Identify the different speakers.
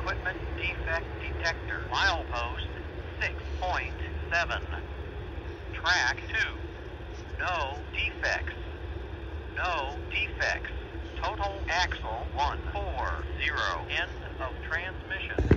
Speaker 1: equipment defect detector. Milepost 6.7. Track 2. No defects. No defects. Total axle 140. End of transmission.